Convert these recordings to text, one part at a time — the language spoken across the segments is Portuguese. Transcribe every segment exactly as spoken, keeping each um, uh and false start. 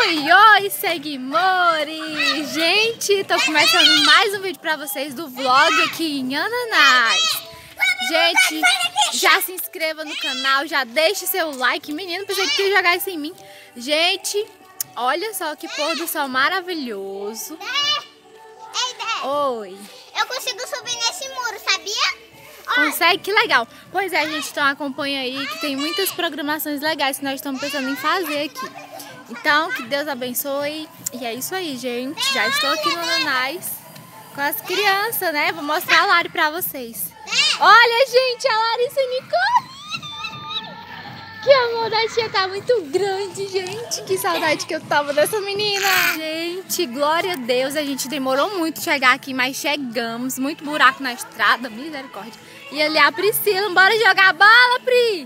Oi, oi, seguimores! Gente, tô começando mais um vídeo pra vocês do vlog aqui em Ananás. Gente, já se inscreva no canal, já deixe seu like. Menino, pensei que ia jogar isso em mim. Gente, olha só que pôr do sol maravilhoso. Oi. Eu consigo subir nesse muro, sabia? Consegue? Que legal. Pois é, gente, então acompanha aí que tem muitas programações legais que nós estamos pensando em fazer aqui. Então, que Deus abençoe. E é isso aí, gente. Já estou aqui no Ananás com as crianças, né? Vou mostrar a Lari pra vocês. Olha, gente, a Larissa Nicole. Que amor da tia tá muito grande, gente. Que saudade que eu tava dessa menina. Gente, glória a Deus. A gente demorou muito chegar aqui, mas chegamos. Muito buraco na estrada, misericórdia. E ali a Priscila. Bora jogar bola, Pri?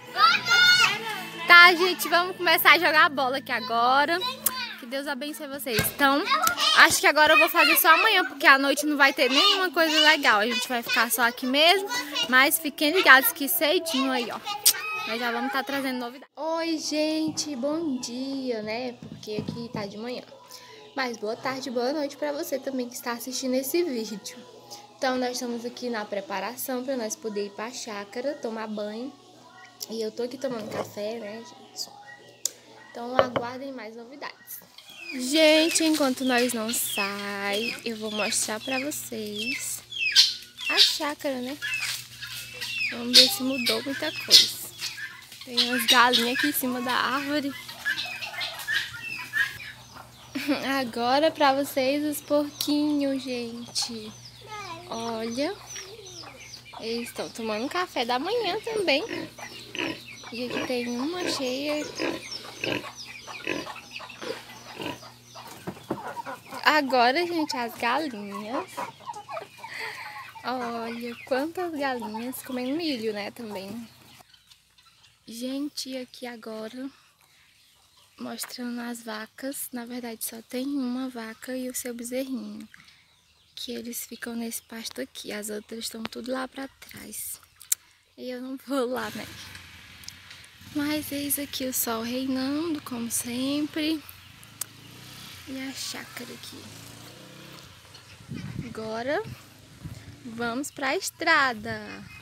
Tá, gente, vamos começar a jogar bola aqui agora. Que Deus abençoe vocês. Então, acho que agora eu vou fazer só amanhã, porque à noite não vai ter nenhuma coisa legal. A gente vai ficar só aqui mesmo. Mas fiquem ligados que cedinho aí, ó. Nós já vamos estar trazendo novidade. Oi, gente, bom dia, né? Porque aqui tá de manhã. Mas boa tarde, boa noite pra você também que está assistindo esse vídeo. Então, nós estamos aqui na preparação pra nós poder ir pra chácara, tomar banho. E eu tô aqui tomando café, né, gente? Então, aguardem mais novidades. Gente, enquanto nós não sai, eu vou mostrar pra vocês a chácara, né? Vamos ver se mudou muita coisa. Tem umas galinhas aqui em cima da árvore. Agora pra vocês os porquinhos, gente. Olha. Eles estão tomando café da manhã também. E aqui tem uma cheia. Agora, gente, as galinhas. Olha quantas galinhas comendo milho, né, também. Gente, aqui agora mostrando as vacas. Na verdade só tem uma vaca e o seu bezerrinho, que eles ficam nesse pasto aqui. As outras estão tudo lá pra trás. E eu não vou lá, né? Mas eis aqui o sol reinando, como sempre. E a chácara aqui. Agora vamos pra estrada.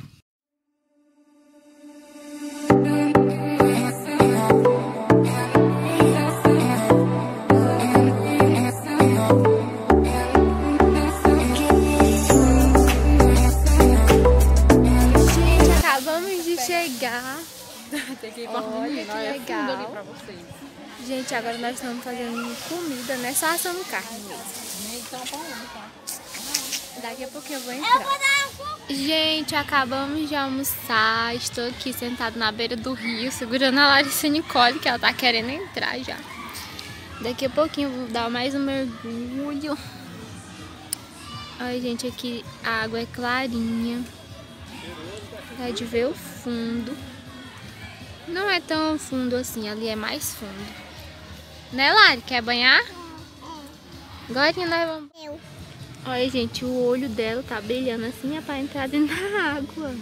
Chegar. Olha que legal. Gente, agora nós estamos fazendo comida, né? Só assando carne mesmo. Daqui a pouco eu vou entrar. Gente, acabamos de almoçar. Estou aqui sentado na beira do rio, segurando a Larissa Nicole, que ela tá querendo entrar já. Daqui a pouquinho eu vou dar mais um mergulho. Olha, gente, aqui a água é clarinha. Dá de ver o fundo. Não é tão fundo assim, ali é mais fundo. Né, Lari? Quer banhar? Agora nós vamos... Eu. Olha, gente, o olho dela tá brilhando assim, é pra entrar dentro da água.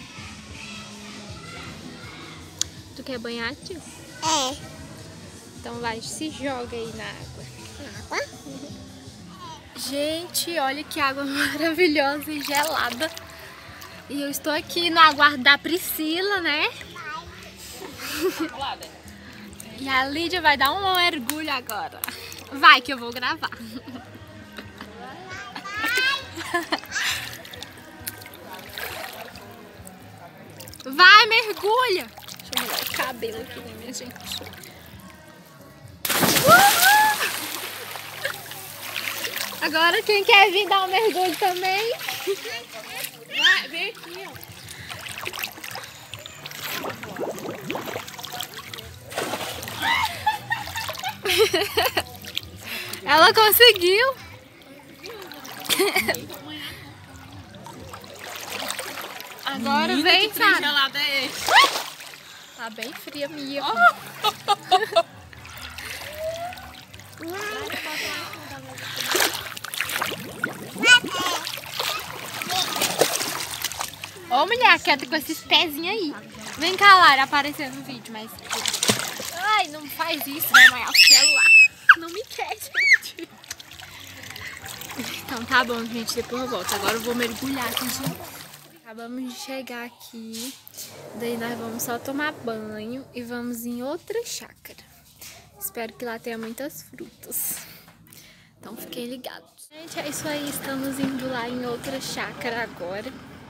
Tu quer banhar, tio? É. Então vai, se joga aí na água. Água? Uhum. Gente, olha que água maravilhosa e gelada. E eu estou aqui no aguardo da Priscila, né? E a Lídia vai dar um mergulho agora. Vai que eu vou gravar. Vai, mergulha! Deixa eu molhar o cabelo aqui, né, minha gente? Uhul! Agora quem quer vir dar um mergulho também? Vai, vem aqui, ó. Ela conseguiu. Agora Menina, vem, que trem Sara. gelado é esse? Tá bem fria, minha. Ô, mulher, quieta com esses pezinhos aí. Vem cá, Lara, aparecer no vídeo, mas... Ai, não faz isso, vai molhar o celular. Tá bom, gente, depois eu volto. Agora eu vou mergulhar aqui, gente. Acabamos de chegar aqui. Daí nós vamos só tomar banho e vamos em outra chácara. Espero que lá tenha muitas frutas. Então fiquem ligados. Gente, é isso aí. Estamos indo lá em outra chácara agora.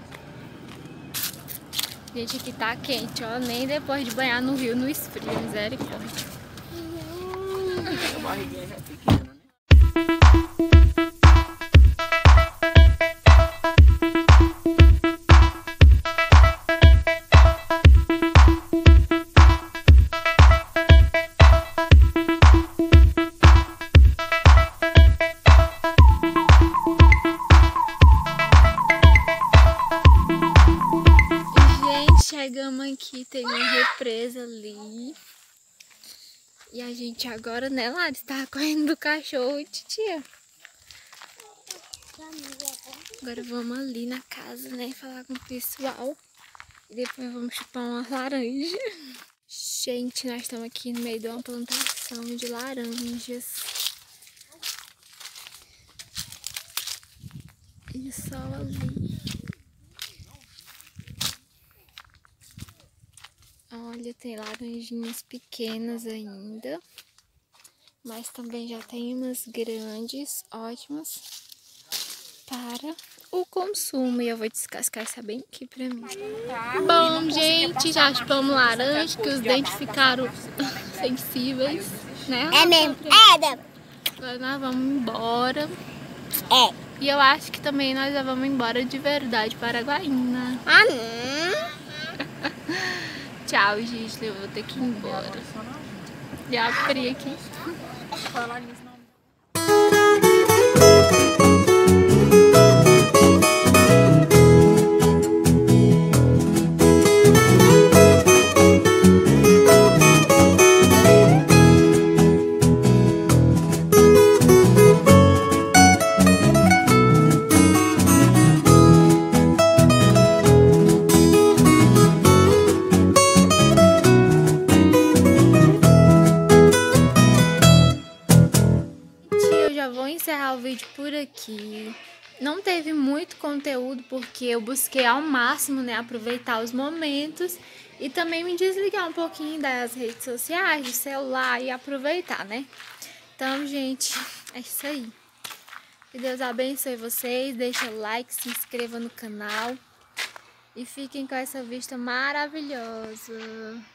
Gente, aqui tá quente, ó. Nem depois de banhar no rio, no esfrio. Misericórdia. A barriguinha já pequena, né? Chegamos aqui, tem uma represa ali. E a gente agora, né, Lari, tá correndo do cachorro, titia. Agora vamos ali na casa, né, falar com o pessoal. E depois vamos chupar uma laranja. Gente, nós estamos aqui no meio de uma plantação de laranjas. E o sol ali. Olha, tem laranjinhas pequenas ainda, mas também já tem umas grandes, ótimas para o consumo. E eu vou descascar essa bem aqui pra mim. Bom, gente, já chupamos laranja, que os dentes ficaram sensíveis, né? É mesmo. É, Débora. Agora nós vamos embora. É. E eu acho que também nós já vamos embora de verdade para Araguaína. Ah, não. Tchau, gente, eu vou ter que ir embora. Já abri aqui. Encerrar o vídeo por aqui. Não teve muito conteúdo porque eu busquei ao máximo, né, aproveitar os momentos e também me desligar um pouquinho das redes sociais, do celular e aproveitar, né? Então, gente, é isso aí. Que Deus abençoe vocês, deixa o like, se inscreva no canal e fiquem com essa vista maravilhosa.